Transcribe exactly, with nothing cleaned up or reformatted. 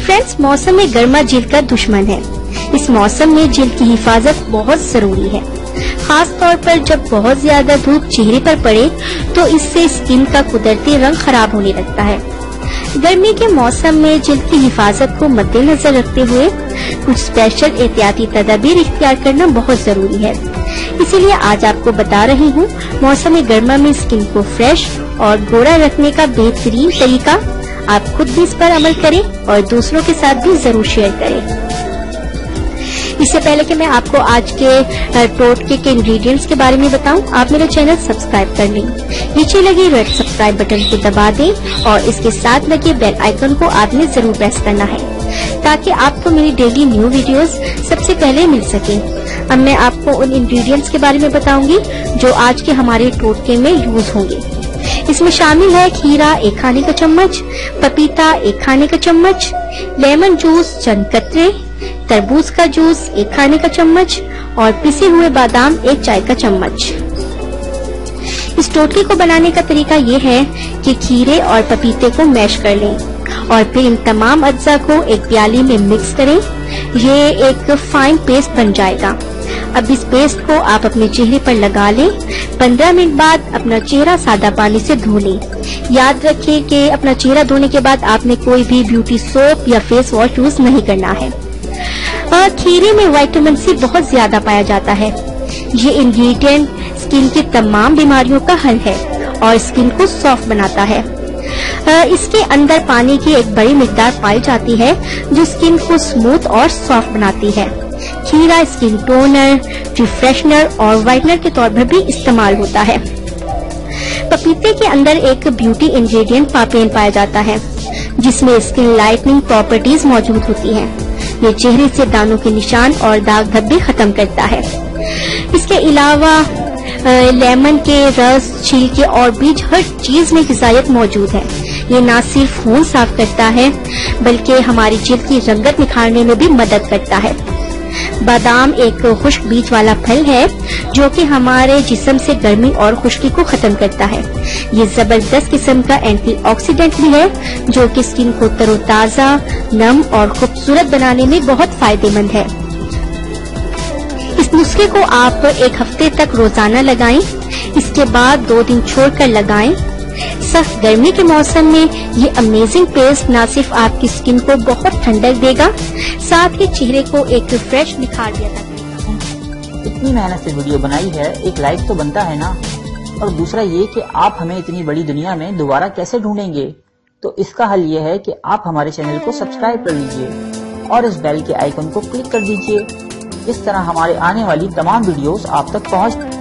Friends, मौसम में गर्मा जिल्द का दुश्मन है। इस मौसम में जिल्द की हिफाजत बहुत जरूरी है, खास तौर पर जब बहुत ज्यादा धूप चेहरे पर पड़े तो इससे स्किन का कुदरती रंग खराब होने लगता है। गर्मी के मौसम में जिल्द की हिफाजत को मद्देनजर रखते हुए कुछ स्पेशल एहतियाती तदाबीर इख्तियार करना बहुत जरूरी है। इसीलिए आज आपको बता रही हूँ मौसम गर्मा में स्किन को फ्रेश और गोरा रखने का बेहतरीन तरीका। आप खुद भी इस पर अमल करें और दूसरों के साथ भी जरूर शेयर करें। इससे पहले कि मैं आपको आज के टोटके के इंग्रेडिएंट्स के बारे में बताऊं, आप मेरा चैनल सब्सक्राइब कर लें। नीचे लगे रेड सब्सक्राइब बटन को दबा दें और इसके साथ लगे बेल आइकन को आपने जरूर प्रेस करना है ताकि आपको मेरी डेली न्यू वीडियोस सबसे पहले मिल सके। अब मैं आपको उन इंग्रेडिएंट्स के बारे में बताऊंगी जो आज के हमारे टोटके में यूज होंगे। इसमें शामिल है खीरा एक खाने का चम्मच, पपीता एक खाने का चम्मच, लेमन जूस चंद कतरे, तरबूज का जूस एक खाने का चम्मच और पिसे हुए बादाम एक चाय का चम्मच। इस टोटके को बनाने का तरीका ये है कि खीरे और पपीते को मैश कर लें और फिर इन तमाम अज्जा को एक प्याली में मिक्स करें। ये एक फाइन पेस्ट बन जाएगा। अब इस पेस्ट को आप अपने चेहरे पर लगा लें। पंद्रह मिनट बाद अपना चेहरा सादा पानी से धो लें। याद रखें कि अपना चेहरा धोने के बाद आपने कोई भी ब्यूटी सोप या फेस वॉश यूज नहीं करना है। और खीरे में विटामिन सी बहुत ज्यादा पाया जाता है। ये इंग्रेडिएंट स्किन की तमाम बीमारियों का हल है और स्किन को सॉफ्ट बनाता है। इसके अंदर पानी की एक बड़ी मिकदार पाई जाती है जो स्किन को स्मूथ और सॉफ्ट बनाती है। खीरा स्किन टोनर, रिफ्रेशनर और व्हाइटनर के तौर पर भी इस्तेमाल होता है। पपीते के अंदर एक ब्यूटी इंग्रेडिएंट पापेन पाया जाता है जिसमें स्किन लाइटनिंग प्रॉपर्टीज मौजूद होती हैं। ये चेहरे से दानों के निशान और दाग धब्बे खत्म करता है। इसके अलावा लेमन के रस, छिलके और बीज हर चीज में ग़िज़ायत मौजूद है। ये न सिर्फ खून साफ करता है बल्कि हमारी जिल्द की रंगत निखारने में भी मदद करता है। बादाम एक खुश्क बीज वाला फल है जो कि हमारे जिस्म से गर्मी और खुश्की को खत्म करता है। ये जबरदस्त किस्म का एंटीऑक्सीडेंट भी है जो कि स्किन को तरोताजा, नम और खूबसूरत बनाने में बहुत फायदेमंद है। इस नुस्खे को आप एक हफ्ते तक रोजाना लगाएं। इसके बाद दो दिन छोड़कर लगाएं। सख्त गर्मी के मौसम में ये अमेजिंग पेस्ट न सिर्फ आपकी स्किन को बहुत ठंडक देगा, साथ ही चेहरे को एक फ्रेश निखार भी अदा करेगा। इतनी मेहनत से वीडियो बनाई है, एक लाइक तो बनता है ना। और दूसरा ये कि आप हमें इतनी बड़ी दुनिया में दोबारा कैसे ढूंढेंगे, तो इसका हल ये है कि आप हमारे चैनल को सब्सक्राइब कर लीजिए और इस बेल के आइकन को क्लिक कर दीजिए। इस तरह हमारे आने वाली तमाम वीडियोस आप तक पहुंच